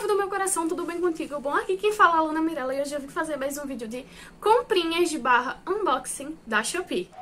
do meu coração, tudo bem contigo? Bom, aqui quem fala é a Alana Mirella e hoje eu vim fazer mais um vídeo de comprinhas de unboxing da Shopee.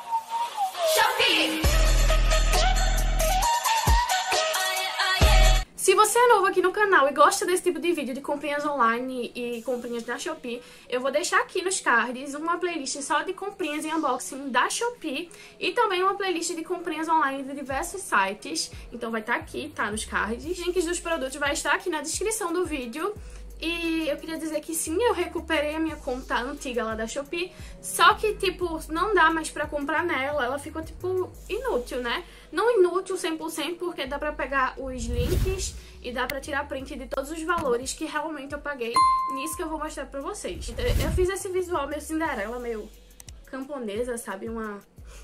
Se você é novo aqui no canal e gosta desse tipo de vídeo de comprinhas online e comprinhas da Shopee, eu vou deixar aqui nos cards uma playlist só de comprinhas e unboxing da Shopee e também uma playlist de comprinhas online de diversos sites. Então vai estar aqui, tá nos cards. Os links dos produtos vai estar aqui na descrição do vídeo. E eu queria dizer que sim, eu recuperei a minha conta antiga lá da Shopee, só que, tipo, não dá mais pra comprar nela, ela ficou, tipo, inútil, né? Não inútil 100%, porque dá pra pegar os links e dá pra tirar print de todos os valores que realmente eu paguei nisso que eu vou mostrar pra vocês. Eu fiz esse visual meio Cinderela, meio camponesa, sabe? Uma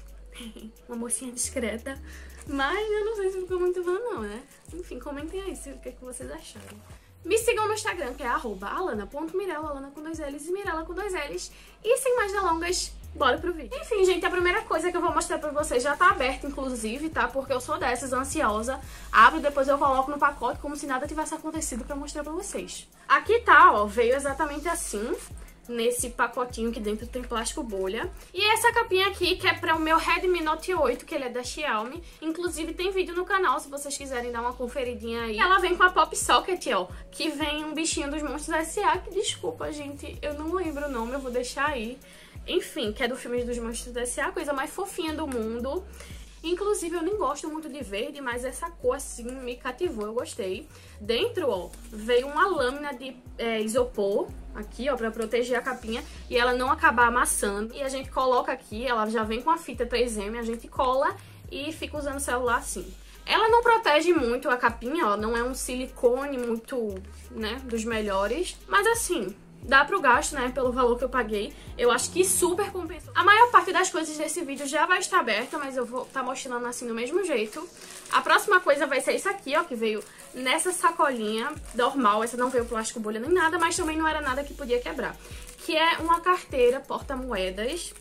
mocinha discreta, mas eu não sei se ficou muito bom não, né? Enfim, comentem aí o que vocês acharam. Me sigam no Instagram, que é @alana.mirella, Alana com 2 L's e Mirella com 2 L's. E sem mais delongas, bora pro vídeo. Enfim, gente, a primeira coisa que eu vou mostrar pra vocês já tá aberta, inclusive, tá? Porque eu sou dessas, ansiosa. Abro, depois eu coloco no pacote como se nada tivesse acontecido pra mostrar pra vocês. Aqui tá, ó, veio exatamente assim, nesse pacotinho que dentro tem plástico bolha. E essa capinha aqui, que é para o meu Redmi Note 8, que ele é da Xiaomi. Inclusive tem vídeo no canal, se vocês quiserem dar uma conferidinha aí. Ela vem com a Pop Socket, ó, que vem um bichinho dos Monstros S.A. Que, desculpa, gente, eu não lembro o nome, eu vou deixar aí. Enfim, que é do filme dos Monstros S.A., coisa mais fofinha do mundo. Inclusive, eu nem gosto muito de verde, mas essa cor, assim, me cativou, eu gostei. Dentro, ó, veio uma lâmina de isopor, aqui, ó, pra proteger a capinha e ela não acabar amassando. E a gente coloca aqui, ela já vem com a fita 3M, a gente cola e fica usando o celular assim. Ela não protege muito a capinha, ó, não é um silicone muito, né, dos melhores, mas assim, dá pro gasto, né, pelo valor que eu paguei. Eu acho que super compensou. A maior parte das coisas desse vídeo já vai estar aberta, mas eu vou estar mostrando assim do mesmo jeito. A próxima coisa vai ser isso aqui, ó, que veio nessa sacolinha normal. Essa não veio plástico bolha nem nada, mas também não era nada que podia quebrar. Que é uma carteira porta-moedas.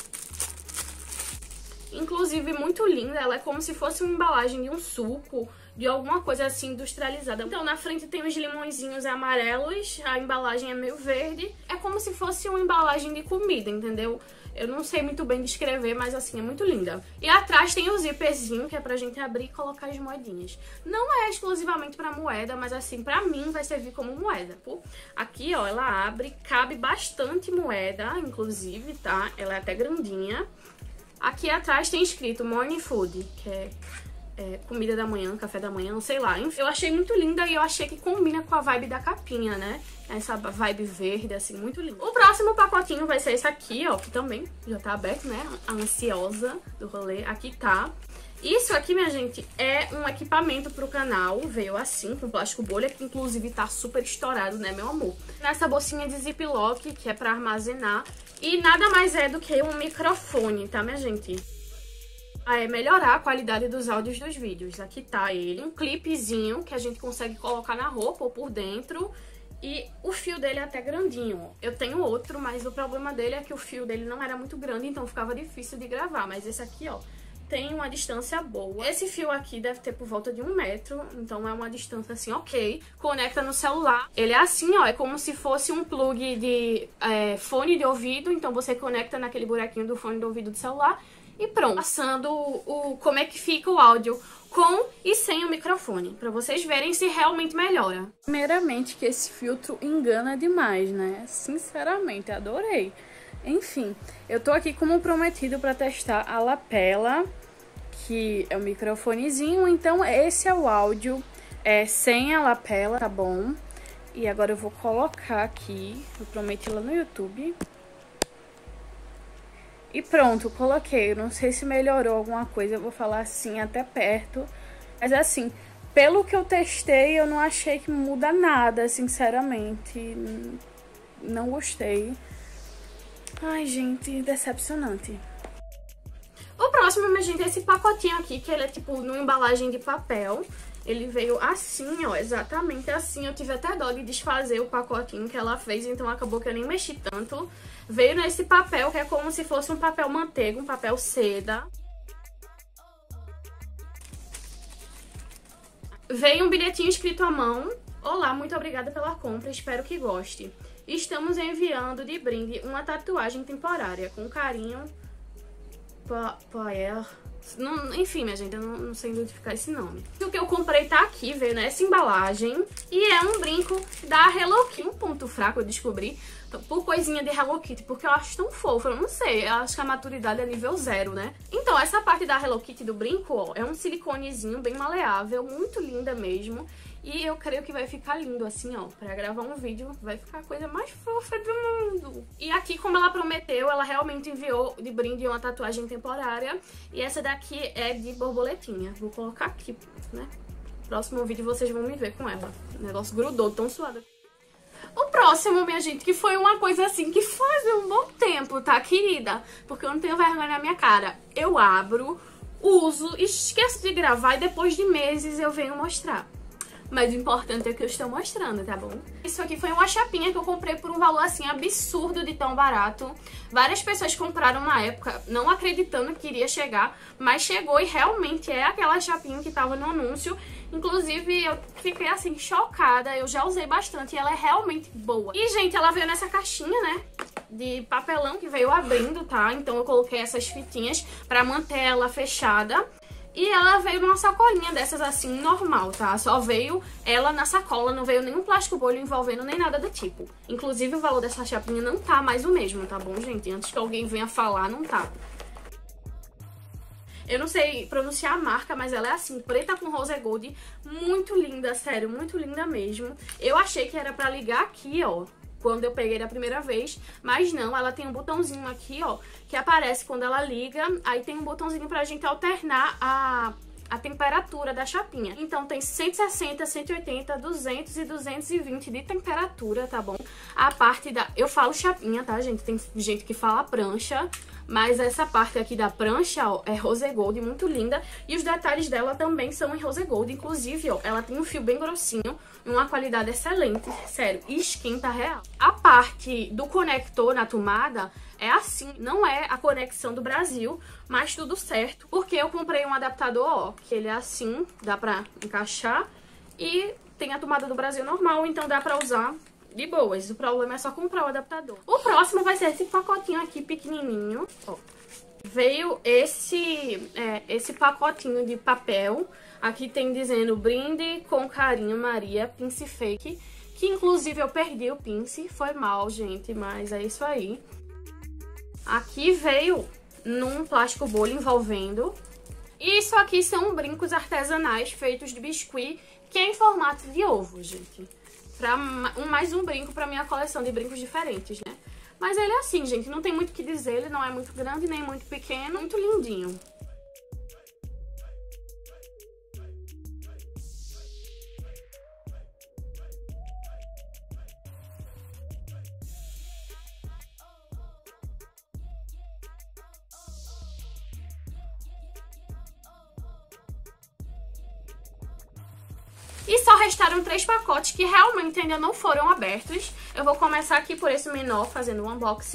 Inclusive muito linda, ela é como se fosse uma embalagem de um suco, de alguma coisa assim industrializada. Então na frente tem os limõezinhos amarelos, a embalagem é meio verde. É como se fosse uma embalagem de comida, entendeu? Eu não sei muito bem descrever, mas assim, é muito linda. E atrás tem o zíperzinho, que é pra gente abrir e colocar as moedinhas. Não é exclusivamente pra moeda, mas assim, pra mim vai servir como moeda. Pô. Aqui, ó, ela abre, cabe bastante moeda, inclusive, tá? Ela é até grandinha. Aqui atrás tem escrito Morning Food, que é comida da manhã, café da manhã, não sei lá. Enfim, eu achei muito linda e eu achei que combina com a vibe da capinha, né? Essa vibe verde, assim, muito linda. O próximo pacotinho vai ser esse aqui, ó, que também já tá aberto, né? A ansiosa do rolê. Aqui tá. Isso aqui, minha gente, é um equipamento pro canal. Veio assim, com plástico bolha, que inclusive tá super estourado, né, meu amor? Nessa bolsinha de ziplock, que é pra armazenar. E nada mais é do que um microfone, tá, minha gente? É melhorar a qualidade dos áudios dos vídeos. Aqui tá ele, um clipezinho que a gente consegue colocar na roupa ou por dentro. E o fio dele é até grandinho. Eu tenho outro, mas o problema dele é que o fio dele não era muito grande, então ficava difícil de gravar. Mas esse aqui, ó, tem uma distância boa. Esse fio aqui deve ter por volta de 1 metro, então é uma distância assim, ok. Conecta no celular. Ele é assim, ó, é como se fosse um plug de fone de ouvido, então você conecta naquele buraquinho do fone de ouvido do celular e pronto. Passando como é que fica o áudio com e sem o microfone, pra vocês verem se realmente melhora. Primeiramente que esse filtro engana demais, né? Sinceramente, adorei. Enfim, eu tô aqui como prometido pra testar a lapela, que é o microfonezinho, então esse é o áudio sem a lapela, tá bom? E agora eu vou colocar aqui, eu prometi lá no YouTube. E pronto, coloquei. Eu não sei se melhorou alguma coisa, eu vou falar assim até perto. Mas assim, pelo que eu testei, eu não achei que muda nada, sinceramente. Não gostei. Ai, gente, decepcionante. O próximo, minha gente, é esse pacotinho aqui, que ele é tipo numa embalagem de papel. Ele veio assim, ó, exatamente assim. Eu tive até dó de desfazer o pacotinho que ela fez, então acabou que eu nem mexi tanto. Veio nesse papel, que é como se fosse um papel manteiga, um papel seda. Veio um bilhetinho escrito à mão, Olá, muito obrigada pela compra, espero que goste. Estamos enviando de brinde uma tatuagem temporária, com carinho, Poer. Enfim, minha gente, eu não sei identificar esse nome. O que eu comprei tá aqui, veio nessa embalagem. E é um brinco da Hello Kitty. Um ponto fraco eu descobri por coisinha de Hello Kitty, porque eu acho tão fofo, eu não sei, eu acho que a maturidade é nível 0, né? Então, essa parte da Hello Kitty do brinco, ó, é um siliconezinho bem maleável, muito linda mesmo. E eu creio que vai ficar lindo assim, ó, pra gravar um vídeo, vai ficar a coisa mais fofa do mundo. E aqui, como ela prometeu, ela realmente enviou de brinde uma tatuagem temporária. E essa daqui é de borboletinha. Vou colocar aqui, né? Próximo vídeo vocês vão me ver com ela. O negócio grudou, tão suado. O próximo, minha gente, que foi uma coisa assim, que faz um bom tempo, tá, querida? Porque eu não tenho vergonha na minha cara. Eu abro, uso, esqueço de gravar e depois de meses eu venho mostrar. Mas o importante é que eu estou mostrando, tá bom? Isso aqui foi uma chapinha que eu comprei por um valor, assim, absurdo de tão barato. Várias pessoas compraram na época, não acreditando que iria chegar. Mas chegou e realmente é aquela chapinha que tava no anúncio. Inclusive, eu fiquei, assim, chocada. Eu já usei bastante e ela é realmente boa. E, gente, ela veio nessa caixinha, né? De papelão que veio abrindo, tá? Então eu coloquei essas fitinhas pra manter ela fechada. E ela veio numa sacolinha dessas assim, normal, tá? Só veio ela na sacola, não veio nenhum plástico bolho envolvendo nem nada do tipo. Inclusive o valor dessa chapinha não tá mais o mesmo, tá bom, gente? Antes que alguém venha falar, não tá. Eu não sei pronunciar a marca, mas ela é assim, preta com rose gold, muito linda, sério, muito linda mesmo. Eu achei que era pra ligar aqui, ó, quando eu peguei da primeira vez, mas não, ela tem um botãozinho aqui, ó, que aparece quando ela liga, aí tem um botãozinho pra gente alternar a temperatura da chapinha. Então tem 160, 180, 200 e 220 de temperatura, tá bom? A parte da... Eu falo chapinha, tá, gente? Tem gente que fala prancha, mas essa parte aqui da prancha, ó, é rose gold, muito linda. E os detalhes dela também são em rose gold. Inclusive, ó, ela tem um fio bem grossinho, uma qualidade excelente, sério, e esquenta real. A parte do conector na tomada é assim, não é a conexão do Brasil, mas tudo certo. Porque eu comprei um adaptador, ó, que ele é assim, dá pra encaixar. E tem a tomada do Brasil normal, então dá pra usar de boas. O problema é só comprar o adaptador. O próximo vai ser esse pacotinho aqui, pequenininho, ó. Veio esse pacotinho de papel. Aqui tem dizendo brinde com carinho Maria, pince fake. Que inclusive eu perdi o pince, foi mal, gente, mas é isso aí. Aqui veio num plástico bolha envolvendo. E isso aqui são brincos artesanais feitos de biscuit, que é em formato de ovo, gente. Mais um brinco pra minha coleção de brincos diferentes, né? Mas ele é assim, gente, não tem muito o que dizer, ele não é muito grande nem muito pequeno, muito lindinho. E só restaram 3 pacotes que realmente ainda não foram abertos. Eu vou começar aqui por esse menor, fazendo um unboxing.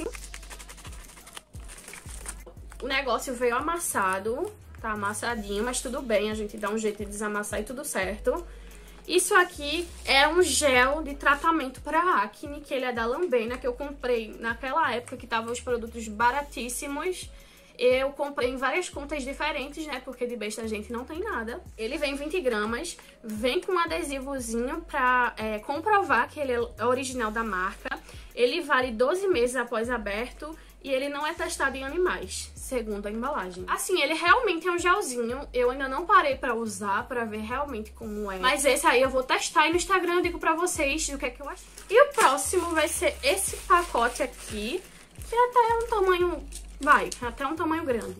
O negócio veio amassado, tá amassadinho, mas tudo bem, a gente dá um jeito de desamassar e tudo certo. Isso aqui é um gel de tratamento para acne, que ele é da Lambena, que eu comprei naquela época que estavam os produtos baratíssimos. Eu comprei em várias contas diferentes, né, porque de besta a gente não tem nada. Ele vem 20 gramas, vem com um adesivozinho pra comprovar que ele é original da marca. Ele vale 12 meses após aberto e ele não é testado em animais, segundo a embalagem. Assim, ele realmente é um gelzinho, eu ainda não parei pra usar, pra ver realmente como é. Mas esse aí eu vou testar e no Instagram eu digo pra vocês o que é que eu acho. E o próximo vai ser esse pacote aqui, que até é um tamanho... até um tamanho grande.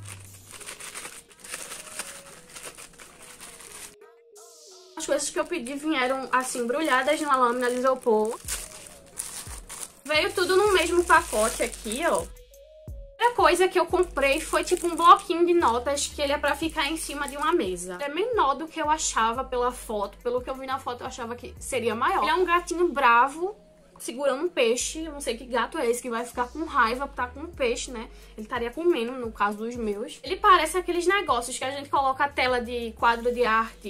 As coisas que eu pedi vieram assim, embrulhadas na lâmina de isopor. Veio tudo no mesmo pacote aqui, ó. A coisa que eu comprei foi tipo um bloquinho de notas que ele é pra ficar em cima de uma mesa. É menor do que eu achava pela foto. Pelo que eu vi na foto, eu achava que seria maior. Ele é um gatinho bravo, segurando um peixe. Eu não sei que gato é esse que vai ficar com raiva por estar com um peixe, né? Ele estaria comendo, no caso dos meus. Ele parece aqueles negócios que a gente coloca a tela de quadro de arte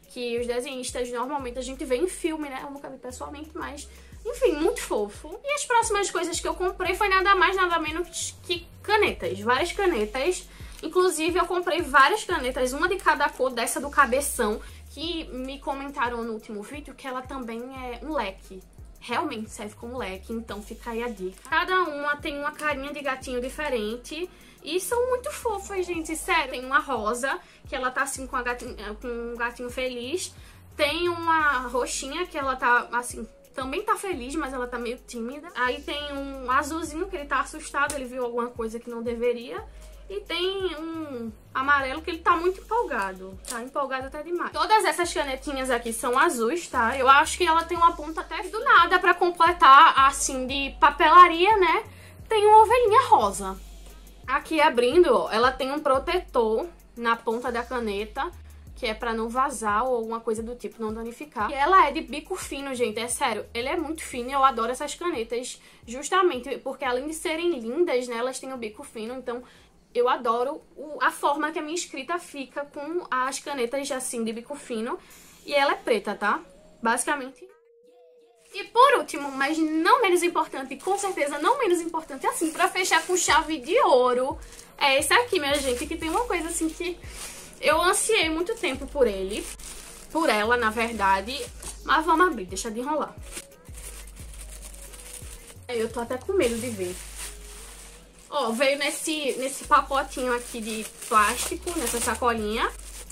que os desenhistas normalmente a gente vê em filme, né? Eu nunca vi pessoalmente, mas... Enfim, muito fofo. E as próximas coisas que eu comprei foi nada mais, nada menos que canetas. Várias canetas. Inclusive, eu comprei várias canetas, uma de cada cor, dessa do cabeção, que me comentaram no último vídeo que ela também é um leque. Realmente serve como leque, então fica aí a dica. Cada uma tem uma carinha de gatinho diferente e são muito fofas, gente, sério. Tem uma rosa, que ela tá assim com um gatinho feliz. Tem uma roxinha, que ela tá assim, também tá feliz, mas ela tá meio tímida. Aí tem um azulzinho, que ele tá assustado, ele viu alguma coisa que não deveria. E tem um amarelo que ele tá muito empolgado. Tá empolgado até demais. Todas essas canetinhas aqui são azuis, tá? Eu acho que ela tem uma ponta até do nada pra completar, assim, de papelaria, né? Tem uma ovelhinha rosa. Aqui abrindo, ó, ela tem um protetor na ponta da caneta, que é pra não vazar ou alguma coisa do tipo, não danificar. E ela é de bico fino, gente, é sério. Ele é muito fino e eu adoro essas canetas, justamente porque além de serem lindas, né, elas têm o bico fino, então... Eu adoro a forma que a minha escrita fica com as canetas assim de bico fino. E ela é preta, tá? Basicamente. E por último, mas não menos importante, e com certeza não menos importante, assim, pra fechar com chave de ouro, é esse aqui, minha gente, que tem uma coisa assim que eu ansiei muito tempo por ele. Por ela, na verdade. Mas vamos abrir, deixa de enrolar. Eu tô até com medo de ver. Ó, veio nesse pacotinho aqui de plástico, nessa sacolinha.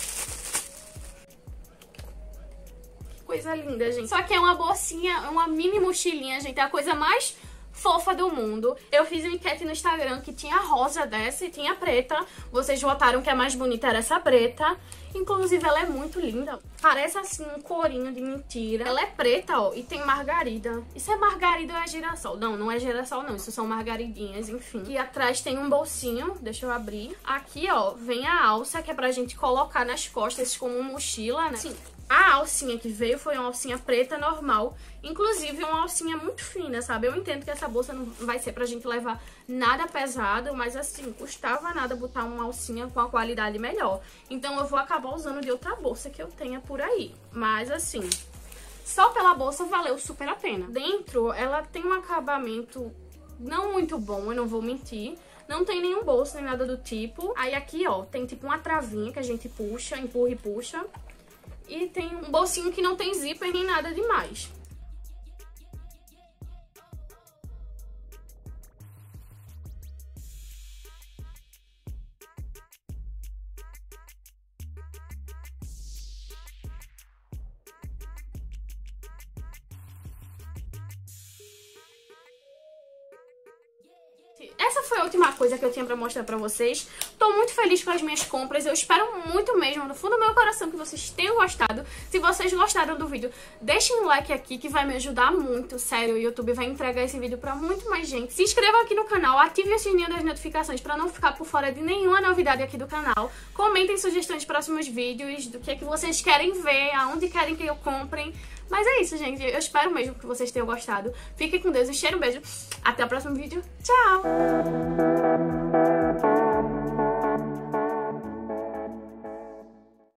Que coisa linda, gente. Só que é uma bolsinha, uma mini mochilinha, gente. É a coisa mais fofa do mundo. Eu fiz uma enquete no Instagram que tinha rosa dessa e tinha preta. Vocês votaram que a mais bonita era essa preta. Inclusive, ela é muito linda. Parece assim um corinho de mentira. Ela é preta, ó, e tem margarida. Isso é margarida ou é girassol? Não, não é girassol não, isso são margaridinhas, enfim. E atrás tem um bolsinho, deixa eu abrir. Aqui, ó, vem a alça, que é pra gente colocar nas costas como mochila, né? Sim. A alcinha que veio foi uma alcinha preta normal, inclusive uma alcinha muito fina, sabe? Eu entendo que essa bolsa não vai ser pra gente levar nada pesado, mas assim, custava nada botar uma alcinha com a qualidade melhor. Então eu vou acabar usando de outra bolsa que eu tenha por aí. Mas assim, só pela bolsa valeu super a pena. Dentro ela tem um acabamento não muito bom, eu não vou mentir. Não tem nenhum bolso, nem nada do tipo. Aí aqui, ó, tem tipo uma travinha que a gente puxa, empurra e puxa. E tem um bolsinho que não tem zíper nem nada demais. Essa foi a última coisa que eu tinha pra mostrar pra vocês. Tô muito feliz com as minhas compras. Eu espero muito mesmo, no fundo do meu coração, que vocês tenham gostado. Se vocês gostaram do vídeo, deixem um like aqui que vai me ajudar muito. Sério, o YouTube vai entregar esse vídeo pra muito mais gente. Se inscrevam aqui no canal, ativem o sininho das notificações pra não ficar por fora de nenhuma novidade aqui do canal. Comentem sugestões de próximos vídeos, do que é que vocês querem ver, aonde querem que eu comprem. Mas é isso, gente. Eu espero mesmo que vocês tenham gostado. Fiquem com Deus, um cheiro, um beijo. Até o próximo vídeo. Tchau!